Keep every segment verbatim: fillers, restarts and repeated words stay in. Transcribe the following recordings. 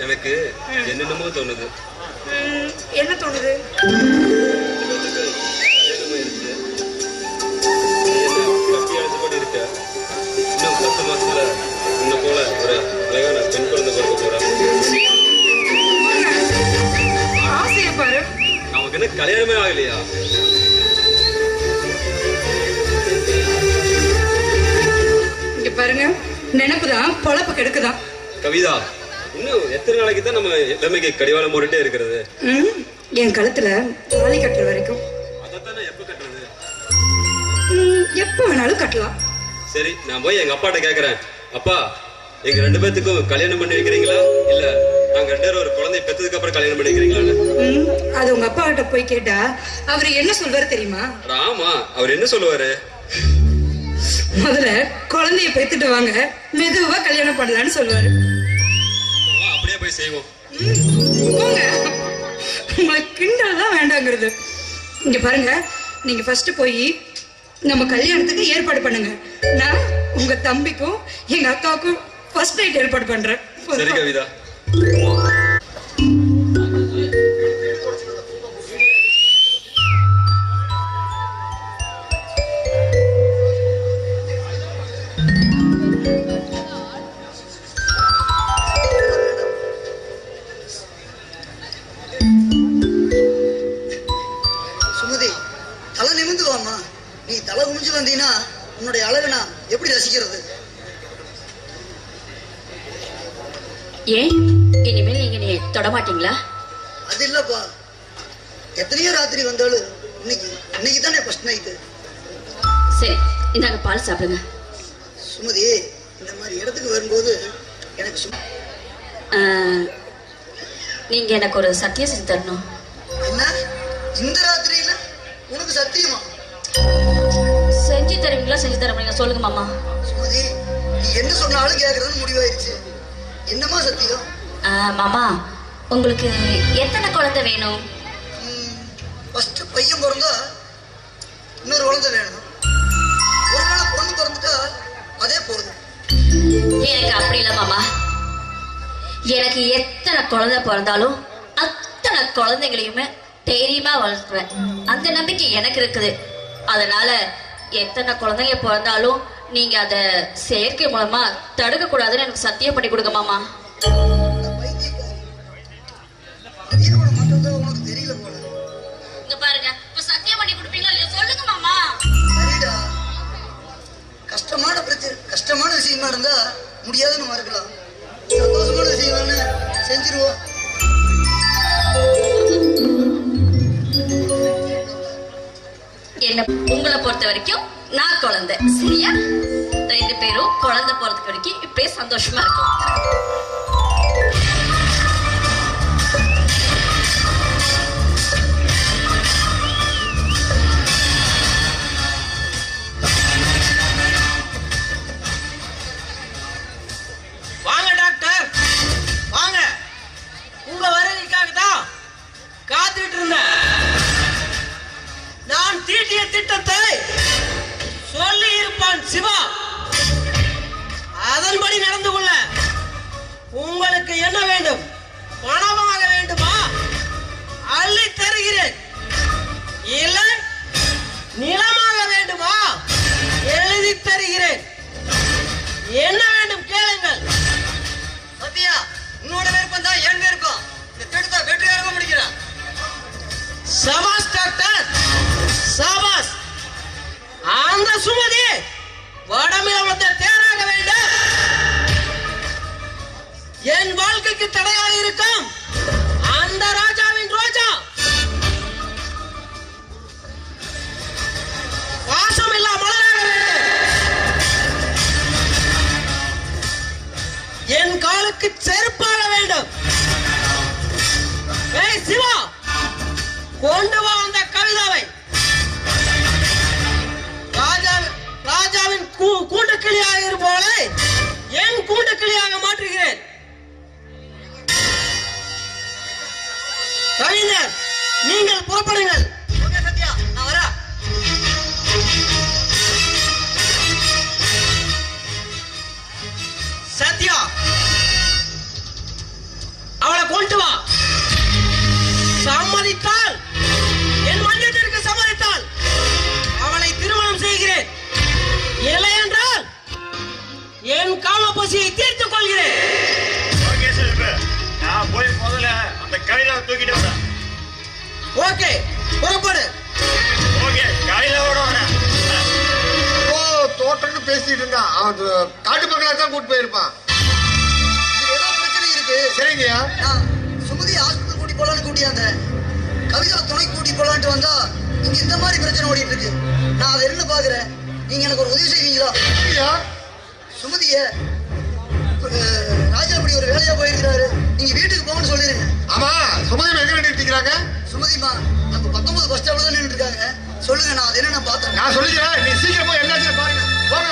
எனக்கு என்னென்னமோ தோணுது. என்ன தோணுது? கட்டி அழைச்சபடி இருக்க. இன்னும் பத்து மாசத்துல உன்னை போல ஒரு அழகான பெண் குழந்தை பிறக்க போறேன். ஆசைய பாரு. நமக்கு என்ன கல்யாணமே ஆகலையா? இங்க பாருங்க, நினைப்புதான் பொழப்பு கெடுக்குதான். கவிதா, இன்னும் எத்தனை நாளைக்கு தான் நம்ம இளமைக்கு கடிவாளம் போட்டுட்டே இருக்கிறது? என் கழுத்துல தாலி கட்டுற வரைக்கும். அதைத்தான் எப்ப கட்டுறது? எப்ப வேணாலும் கட்டலாம். சரி, நான் போய் எங்க அப்பாட்ட கேக்குறேன். அப்பா, எங்க ரெண்டு பேத்துக்கும் கல்யாணம் பண்ணி வைக்கிறீங்களா, இல்ல நாங்க ரெண்டு பேரும் ஒரு குழந்தை பெற்றதுக்கு அப்புறம் கல்யாணம் பண்ணி வைக்கிறீங்களான்னு? அது உங்க அப்பா கிட்ட போய் கேட்டா அவரு என்ன சொல்வாரு தெரியுமா? ஆமா, அவர் என்ன சொல்லுவாரு? முதல்ல குழந்தைய பெத்துட்டு வாங்க, மெதுவா கல்யாணம் பண்ணலான்னு சொல்லுவாரு. அப்படியே போய் செய்வோம். போங்க, உங்களுக்கு கிண்டல் தான் வேண்டாங்கிறது. இங்க பாருங்க, நீங்க ஃபர்ஸ்ட் போய் நம்ம கல்யாணத்துக்கு ஏற்பாடு பண்ணுங்க. நான் உங்க தம்பிக்கும் எங்க அக்காவுக்கும் ஃபர்ஸ்ட் நைட் ஏற்பாடு பண்றேன். சரி கவிதா. சுமதி, தலை நிமிந்து வாமா. நீ தலை குமிஞ்சு வந்தீங்கன்னா உன்னுடைய அழகு நான் எப்படி ரசிக்கிறது? ஏன் இனிமேல் நீங்க நீ தொட மாட்டீங்களா? அது இல்லப்பா, எத்தனையோ ராத்திரி வந்தாலும் இன்னைக்கு இன்னைக்கு தானே ஃபர்ஸ்ட் நைட்டு. சரி, இந்தாங்க பால் சாப்பிடுங்க. சுமதி, இந்த மாதிரி இடத்துக்கு வரும்போது எனக்கு சும்மா நீங்க எனக்கு ஒரு சத்தியம் செஞ்சு தரணும். என்ன இந்த ராத்திரியில உனக்கு சத்தியமா? செஞ்சு தருவீங்களா செஞ்சு தர முடியுங்க? சொல்லுங்க மாமா. சுமதி, நீ என்ன சொன்னாலும் கேட்கறதுன்னு முடிவாயிருச்சு. என்னமா சத்தியம்? மாமா, உங்களுக்கு எத்தனை குழந்தை வேணும்? ஃபர்ஸ்ட் பையன் பிறந்தா இன்னொரு குழந்தை வேணும். ஒரு நாள் பொண்ணு பிறந்துட்டா அதே போதும். எனக்கு அப்படி இல்லை மாமா. எனக்கு எத்தனை குழந்தை பிறந்தாலும் அத்தனை குழந்தைகளையுமே தைரியமா வளர்க்குவேன். அந்த நம்பிக்கை எனக்கு இருக்குது. அதனால எத்தனை குழந்தைங்க பிறந்தாலும் நீங்க அத செயற்கை மூலமா தடுக்க கூடாதுன்னு எனக்கு சத்தியம் பண்ணி கொடுங்க மாமா. உனக்கு தெரியல போல. இங்க பாருங்க, இப்ப சத்தியம் பண்ணி கொடுப்பீங்களா இல்லையா? சொல்லுங்க மாமா. சரிடா, கஷ்டமான பிரச்சனை கஷ்டமான விஷயமா இருந்தா முடியாதுன்னு மறுக்கலாம். சந்தோஷமான விஷயம்னு செஞ்சிருவோம். என்ன உங்களை பொறுத்த வரைக்கும் நான் குழந்தை, சரியா? ரெண்டு பேரும் குழந்தை போறதுக்கு வரைக்கும் இப்படியே சந்தோஷமா இருக்கும். வாங்க டாக்டர், வாங்க. உங்க வருகைக்காக தான் காத்துட்டு இருந்தேன். நான் தீட்டிய திட்டத்தை சொல்லி இருப்பான் சிவா, அதன்படி நடந்து கொள்ள உங்களுக்கு என்ன வேண்டும்? பணமாக வேண்டுமா? அள்ளி தருகிறேன். இல்லை நிலமாக வேண்டுமா? எழுதி தருகிறேன். என்ன வேண்டும் கேளுங்கள். சத்யா, உன்னோட விருப்பம் தான் என் விருப்பம். இந்த திட்டத்தை வெற்றிகரமா முடிக்கிறேன். சபாஸ் டாக்டர், சபாஸ். அந்த சுமதி வடமிழந்த தேராக வேண்டும். என் வாழ்க்கைக்கு தடையாக இருக்கும் அந்த ராஜாவின் ரோஜா வாசம் இல்லா மலராக வேண்டும். என் காலுக்கு செருப்பாக வேண்டும். ஏய் சிவா, கொண்டு வா அந்த கவிதாவை. ராஜாவின் கூண்டு கிளியாக இருப்போல என் கூண்டு கிளியாக மாற்றுகிறேன். கவிஞர், நீங்கள் புறப்படுங்கள். சத்யா, நான் வரேன். சத்யா, ஓகே புறப்படு. ஓகே காலையில ஓடுவாங்க. ஓ தோட்டம்னு பேசிட்டு இருந்தான். அவன் காட்டு பக்கத்துல தான் கூட்டு போயிருப்பான். ஏதோ பிரச்சனை இருக்கு. சரிங்கய்யா. நான் சுமதி ஹாஸ்பிட்டல் கூட்டி போலான்னு கூட்டியாந்த கவிதா துணை கூட்டி போலான்ட்டு வந்தா இங்க இந்த மாதிரி பிரச்சனை ஓடிட்டு இருக்கு. நான் அதை என்ன பாக்குறேன், நீங்க எனக்கு ஒரு உதவி செய்வீங்களா? சுமதிய ராஜா அப்படி ஒரு வேலையா போயிருக்கிறாரு, நீங்க வீட்டுக்கு போகணும்னு சொல்லிருங்க. ஆமா சுமதி எங்க நிறுத்திக்கிறாங்க? சுமதிமா நம்ம பத்தொன்பது பஸ் ஸ்டாப்ல தான் நின்றுட்டு இருக்காங்க. சொல்லுங்க, நான் அதை என்ன நான் பார்த்தேன். நான் சொல்லிக்கிறேன், நீ சீக்கிரம் போய் எல்லாத்தையும் பாருங்க. போங்க.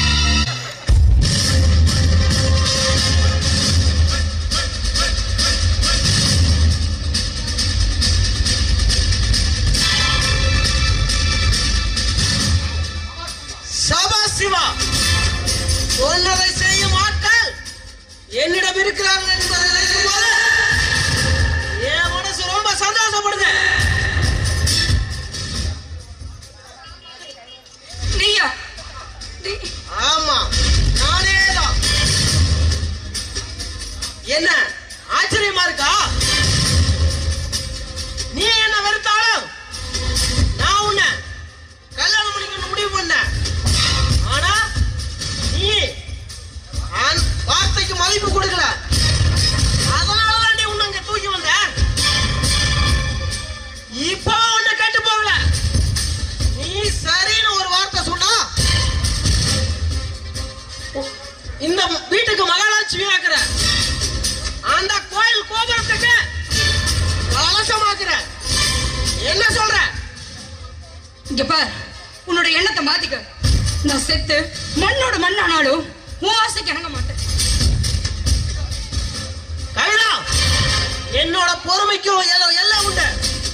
சிவா சொன்னதை செய்யும் ஆட்கள் என்னிடம் இருக்கிறார்கள் என்பதை நினைக்கும் போது என் மனசு ரொம்ப சந்தோஷப்படுது. நீயா? ஆமா நானேதான். என்ன ஆச்சரியமா இருக்கா? நீ என்ன வெறுத்தாலும் நான் உன்னை கல்யாணம் பண்ணிக்கணும் முடிவு பண்ண. ஆனா நீ வார்த்தைக்கு மதிப்பு கொடுக்கல. அதனாலதான் நீ உன்னை அங்க தூக்கி வந்த. இப்போ உன்னை கேட்டு போகல. நீ சரின்னு ஒரு வார்த்தை சொன்னா இந்த வீட்டுக்கு மகாலட்சுமி ஆக்குற, அந்த கோயில் கோபுரத்துக்கு கலசமாக்குற. என்ன சொல்ற? இங்க பார், உன்னோட எண்ணத்தை மாத்திக்க. நான் செத்து மண்ணோட மண்ணானாலும் உன் ஆசைக்கு இணங்க மாட்டேன். கவிதா, என்னோட பொறுமைக்கும் எல்லாம் உண்டு.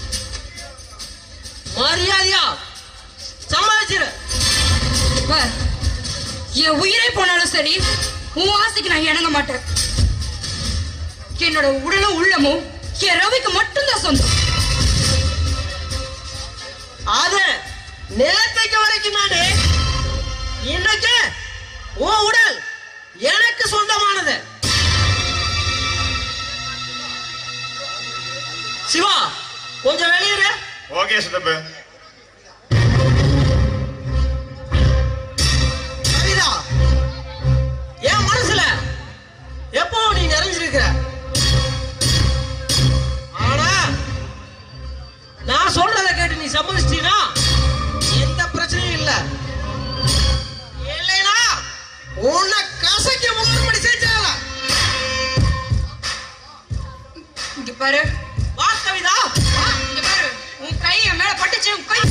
மரியாதையா சமாளிச்சிரு. பார், என் உயிரே போனாலும் சரி உன் ஆசைக்கு நான் இணங்க மாட்டேன். என்னோட உடலும் உள்ளமும் என் ரவிக்கு மட்டும்தான் சொந்தம். அது நேற்றைக்கு வரைக்கும் நானே, இன்னைக்கு உன் உடல் எனக்கு சொந்தமானது. சிவா கொஞ்சம் வெளியேறு. ஓகே சித்தப்பு. கவிதா, என் மனசுல எப்போ நீ நிறைஞ்சிருக்கிற. ஆனா நான் சொல்றத கேட்டு நீ சம்மதிச்சிட்டீனா எந்த பிரச்சனையும் இல்ல. இல்லைனா உன்னை கசக்கி முகர்படி செஞ்சால. இங்க பாரு. வா கவிதா. இங்க பாரு, உன் கை என் மேல பட்டுச்சு. உன் கை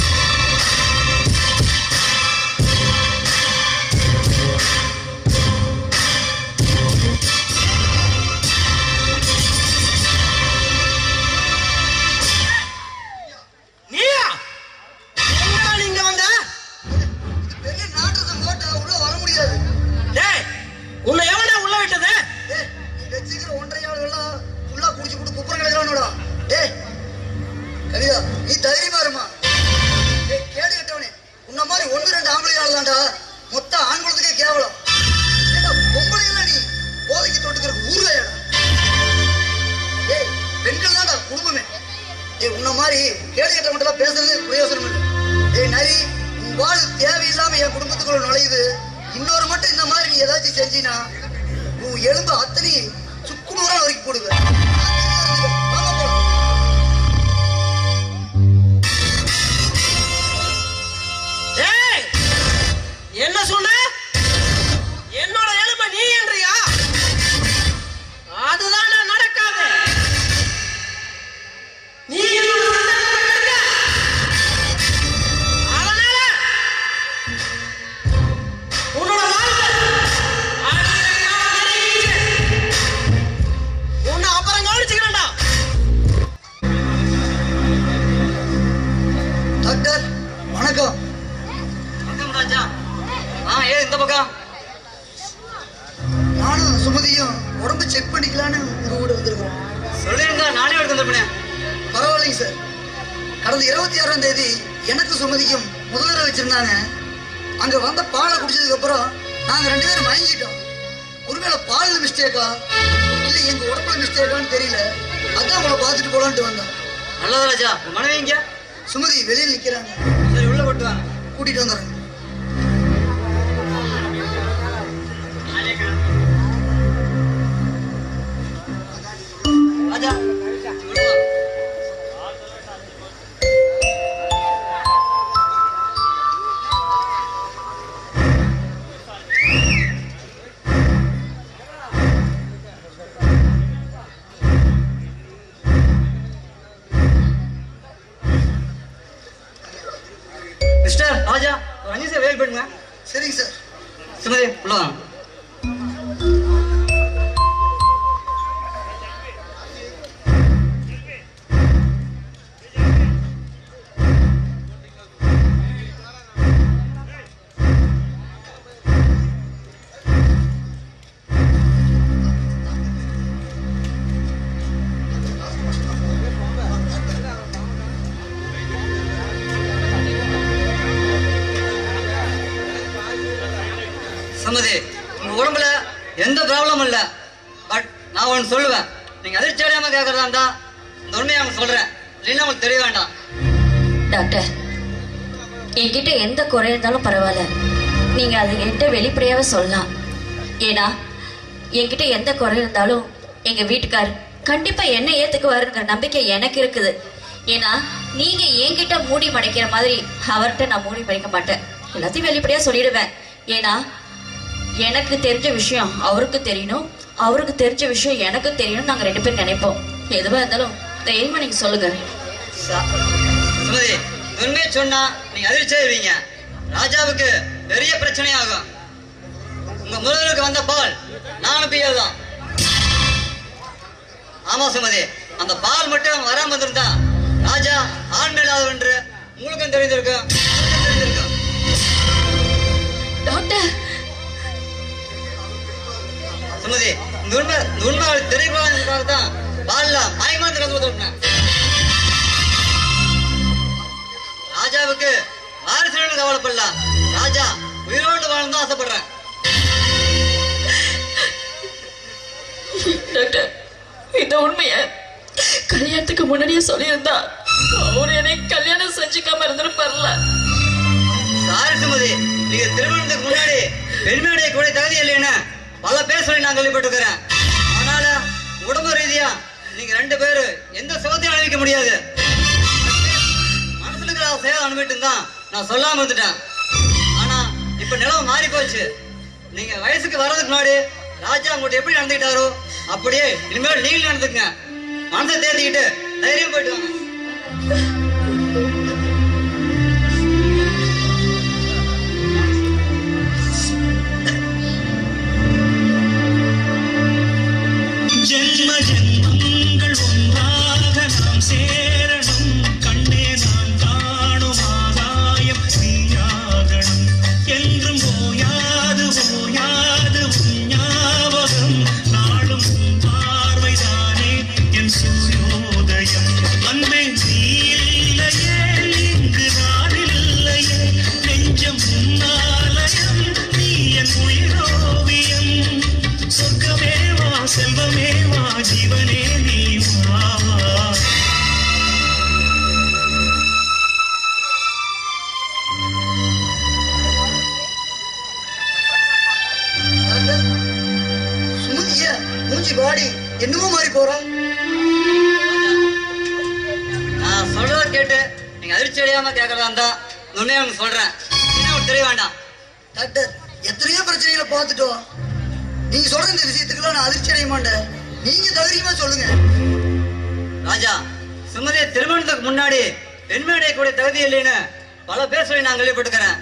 நீயா? எங்கடா நீங்க வந்த? பெரிய நாட்டத்தை போட்டா உள்ள வர முடியாது. டேய், உன்னை எவனா உள்ள விட்டது? ஏய், நீ வச்சுக்கிற ஒன்றரை ஆளுகள்லாம் ஃபுல்லா குடிச்சு போட்டு குப்புற கிடக்குறானோடா. ஏய் கவிதா, நீ தைரியமா இருமா. ஏய் கேடு கட்டவனே, உன்ன மாதிரி ஒன்று ரெண்டு ஆம்பளை ஆள் தான்டா மொத்த ஆண் குலத்துக்கே கேவலம். ஏடா பொம்பளை எல்லாம் நீ போதைக்கு தொட்டுக்கிறதுக்கு ஊர்லையாடா. ஏய் பெண்கள் தான்டா குடும்பமே. ஏய் உன்ன மாதிரி கேடு கட்ட மட்டும் பேசுறது பிரயோசனம் இல்லை. ஏய் நரி, உன் வாழ் தேவையில்லாம என் குடும்பத்துக்குள்ள நுழையுது. இன்னொரு மட்டும் இந்த மாதிரி நீ ஏதாச்சும் செஞ்சினா உன் எலும்பு அத்தனை சுக்குநூறா வரைக்கும் போடுவேன். டேய், என்ன சொன்ன? என்னோட எலும்பை நீ என்றியா? அதுதான் நடக்காது. நீ என்னோட சந்தேகத்தை கெடுக்க. அதனால உன்னோட வாழ்க்கை அடிக்கடி நெருங்கிடுச்சு. உன்னை அப்புறம் கவனிச்சுக்கிறேன்டா. டாக்டர் வணக்கம். வணக்கம் ராஜா. ஆ ஏ இந்த பக்கம். நானும் சுமதியும் உடம்பு செக் பண்ணிக்கலான்னு உங்க கூட வந்திருக்கோம். சொல்லிருந்தா நானே எடுத்து வந்துருப்பேன். பரவாயில்லைங்க சார். கடந்த இருபத்தி ஆறாம் தேதி எனக்கு சுமதிக்கும் முதல்வரை வச்சிருந்தாங்க. அங்க வந்த பாலை குடிச்சதுக்கு அப்புறம் நாங்க ரெண்டு பேரும் மயங்கிட்டோம். ஒருவேளை பால்ல மிஸ்டேக்கா இல்ல எங்க உடம்புல மிஸ்டேக்கான்னு தெரியல. அதான் உங்களை பார்த்துட்டு போலான்ட்டு வந்தோம். நல்லதா ராஜா. மனைவி இங்க? சுமதி வெளியில் நிக்கிறாங்க. சரி உள்ள போட்டு வாங்க. கூட்டிட்டு வந்துடுறேன். ராஜா மிஸ்டர் ராஜா ஒரு அஞ்சு சார் வெயிட் பண்ணுங்க. சரிங்க சார். சுமதி உள்ள வாங்க. சுமதி உங்க உடம்புல எந்த ப்ராப்ளமும் இல்ல. பட் நான் ஒன்று சொல்லுவேன். நீங்க அதிர்ச்சி அடையாம கேட்கறதா இருந்தா இந்த உண்மையை அவங்க சொல்றேன். இல்லைன்னா உங்களுக்கு தெரிய வேண்டாம். டாக்டர், என்கிட்ட எந்த குறை இருந்தாலும் பரவாயில்ல, நீங்க அதை என்கிட்ட வெளிப்படையாவே சொல்லலாம். ஏன்னா என்கிட்ட எந்த குறை இருந்தாலும் எங்க வீட்டுக்கார் கண்டிப்பா என்ன ஏத்துக்குவாருங்கிற நம்பிக்கை எனக்கு இருக்குது. ஏன்னா நீங்க என்கிட்ட மூடி மறைக்கிற மாதிரி அவர்கிட்ட நான் மூடி மறைக்க மாட்டேன். எல்லாத்தையும் வெளிப்படையா சொல்லிடுவேன். ஏன்னா எனக்கு தெரிஞ்ச விஷயம் அவருக்கு தெரியணும், அவருக்கு தெரிஞ்ச விஷயம் எனக்கு தெரியணும். நாங்க ரெண்டு பேரும் நினைப்போம். எதுவா இருந்தாலும் தைரியமா நீங்க சொல்லுங்க. சுமதி உண்மையை சொன்னா நீங்க அதிர்ச்சி ஆயிருவீங்க. ராஜாவுக்கு பெரிய பிரச்சனை ஆகும். உங்க முதலுக்கு வந்த பால் நானும் பியதான். ஆமா சுமதி, அந்த பால் மட்டும் வராம வந்திருந்தா ராஜா ஆண் மேலாதவர் என்று உங்களுக்கும் தெரிந்திருக்கும், தெரிந்திருக்கும். டாக்டர் சுமதி இந்த உண்மை இந்த உண்மை தெரியக்கூடாது தான் பால்ல மயக்கமா திறந்து ராஜாவுக்கு வாரிசுன்னு கவலைப்படலாம். ராஜா உயிரோடு வாழணும் தான் ஆசைப்படுறேன். டாக்டர், இந்த உண்மைய கல்யாணத்துக்கு முன்னாடியே சொல்லியிருந்தா அவர் என்னை கல்யாணம் செஞ்சுக்காம இருந்திருப்பார்ல. சாரி சுமதி, நீங்க திருமணத்துக்கு முன்னாடி பெண்மையுடைய கூட தகுதி இல்லைன்னு பல பேர் சொல்லி நான் கேள்விப்பட்டிருக்கிறேன். அதனால உடம்பு ரீதியா நீங்க ரெண்டு பேரு எந்த சுகத்தையும் அனுபவிக்க முடியாது. மனசுல இருக்கிற சேவை அனுபவிட்டு தான் நான் சொல்லாம இருந்துட்டேன். ஆனா இப்ப நிலவு மாறி போச்சு. நீங்க வயசுக்கு வர்றதுக்கு முன்னாடி ராஜா உங்கள்கிட்ட எப்படி நடந்துக்கிட்டாரோ அப்படியே இனிமேல் நீங்களும் நடந்துக்குங்க. மனசை தேர்த்திக்கிட்டு தைரியம் போயிட்டு வாங்க. ஜென்ம ஜென்மங்கள் ஒன்றாக நாம் சேரணும். கண்ணே நான் காணும் ஆதாயம் நீயாகணும். என்றும் ஓயாது ஓயாது உன் ஞாபகம். நாளும் உன் பார்வைதானே என் சூரியோதயம். அன்பே நீ இல்லையே இங்கு நான் இல்லையே. நெஞ்சம் உன்னாலயம் நீ என் உயிரோவியம். சொர்க்கமே வா செல்வமே வா ஜீவனே நீ வா. சுமதிய மூஞ்சி பாடி என்னமோ மாறி போறோம். நான் சொல்றத கேட்டு நீங்க அதிர்ச்சி அடையாம கேட்கறதா இருந்தா உண்மையை உங்களுக்கு சொல்றேன். என்ன தெரிய வேண்டாம். டாக்டர் எத்தனையோ பிரச்சனைகளை பார்த்துட்டோம். நீங்க சொல்ற இந்த விஷயத்துக்குலாம் நான் அதிர்ச்சி அடைய மாட்டேன். நீங்க தைரியமா சொல்லுங்க. ராஜா, சுமதியை திருமணத்துக்கு முன்னாடி பெண்மையுடைய கூட தகுதி இல்லைன்னு பல பேர் சொல்லி நான் கேள்விப்பட்டுக்கிறேன்.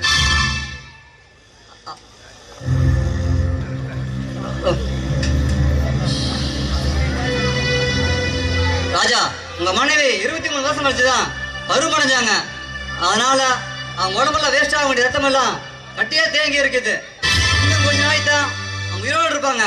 ராஜா, உங்க மனைவி இருபத்தி மூணு வருஷம் கழிச்சுதான் பருவம் அடைஞ்சாங்க. அதனால அவங்க உடம்புல வேஸ்ட் ஆக வேண்டிய ரத்தம் எல்லாம் கட்டியே தேங்கி இருக்குது. இன்னும் கொஞ்ச நாளைக்கு தான் அவங்க உயிரோடு இருப்பாங்க.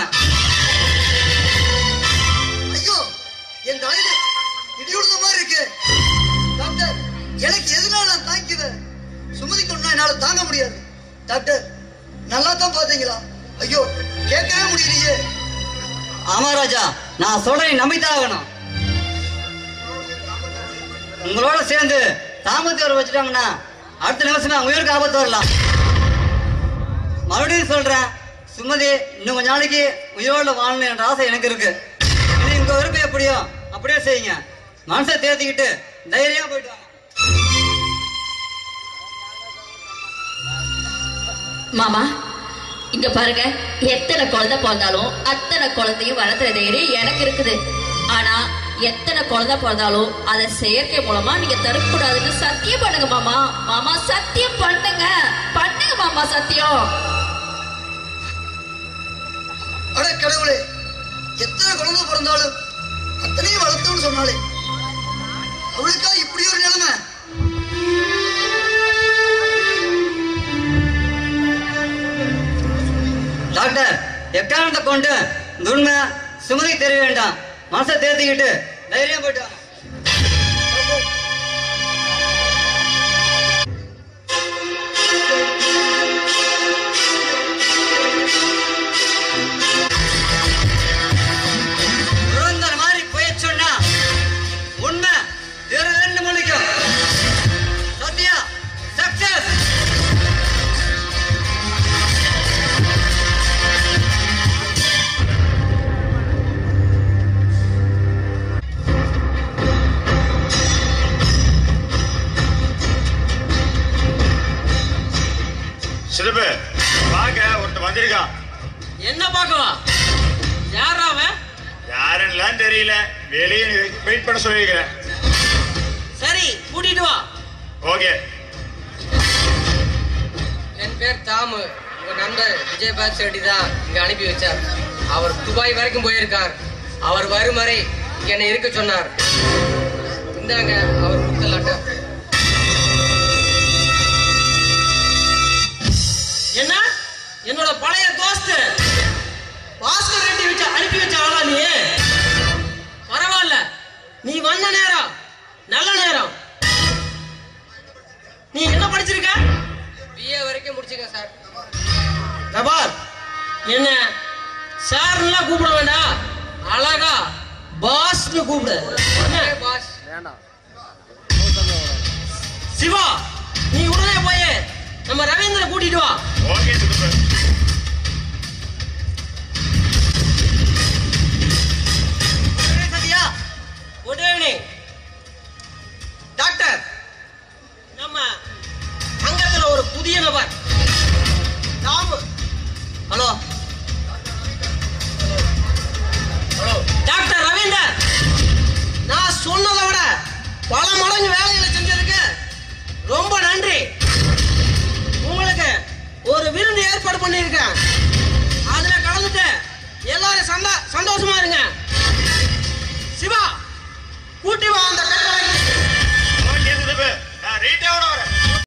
ஐயோ, என் தலையில இடியுடுங்க மாதிரி இருக்கு. டாக்டர், எனக்கு எதனால நான் தாங்கிக்குவேன். சுமதிக்கு ஒண்ணா என்னால தாங்க முடியாது. டாக்டர், நல்லா தான் பாத்தீங்களா? ஐயோ, கேட்கவே முடியலையே. ஆமா ராஜா, நான் சொல்றேன், நம்பித்தான் ஆகணும். உங்களோட சேர்ந்து தாமத்தை வர வச்சுட்டாங்கன்னா அடுத்த நிமிஷமே உயிருக்கு ஆபத்து வரலாம். மறுபடியும் சொல்றேன் சுமதி, இன்னும் கொஞ்ச நாளைக்கு உயிரோட வாழணும் என்ற ஆசை எனக்கு இருக்கு. இனி உங்க விருப்பம் எப்படியோ அப்படியே செய்யுங்க. மனசை தேர்த்திக்கிட்டு தைரியமா போயிட்டு வாங்க. மாமா இங்க பாருங்க, எத்தனை குழந்தை பிறந்தாலும் அத்தனை குழந்தையும் வளர்த்துற தைரியம் எனக்கு இருக்குது. ஆனா எத்தனை குழந்தை பிறந்தாலும் அதை செயற்கை மூலமா நீங்க தடுக்கக்கூடாதுன்னு சத்தியம் பண்ணுங்க மாமா. மாமா சத்தியம் பண்ணுங்க, பண்ணுங்க மாமா சத்தியம். அட கடவுளே, எத்தனை குழந்தை பிறந்தாலும் அத்தனையும் வளர்த்தோன்னு சொன்னாலே அவளுக்கா இப்படி ஒரு நிலைமை? டாக்டர், எக்காரணத்தை கொண்டு இந்த உண்மை சுமதி தெரிய வேண்டாம். மனசை தேர்த்திக்கிட்டு தைரியம் போயிட்டு மாதிரி போய் சொன்னா உண்மை ரெண்டு மணிக்கும் சத்யா சக்சஸ். சிலப்பு பாக்க ஒருத்தர் வந்திருக்கான். என்ன பார்க்கலாம்? யாரா அவன்? யாருன்னு தெரியல, வெளியே வெயிட் பண்ண சொல்லியிருக்கிறேன். சரி, கூட்டிட்டு வா. ஓகே. என் பேர் தாமு. உங்க நண்பர் விஜயபாத் செட்டி தான் இங்க அனுப்பி வச்சார். அவர் துபாய் வரைக்கும் போயிருக்கார். அவர் வரும் வரை என்னை இருக்க சொன்னார். இந்தாங்க அவர் கொடுத்த லெட்டர். என்ன? என்னோட பழைய தோஸ்து பாஸ்கர் ரெட்டி வச்சு அனுப்பி வச்ச ஆளா நீ? பரவாயில்ல, நீ வந்த நேரம் நல்ல நேரம். நீ என்ன படிச்சிருக்க? பிஏ வரைக்கும் முடிச்சுங்க சார். கபார், என்ன சார்லாம் கூப்பிட வேண்டாம், அழகா பாஸ்னு கூப்பிடு. பாஸ் சிவா, நீ உடனே போய்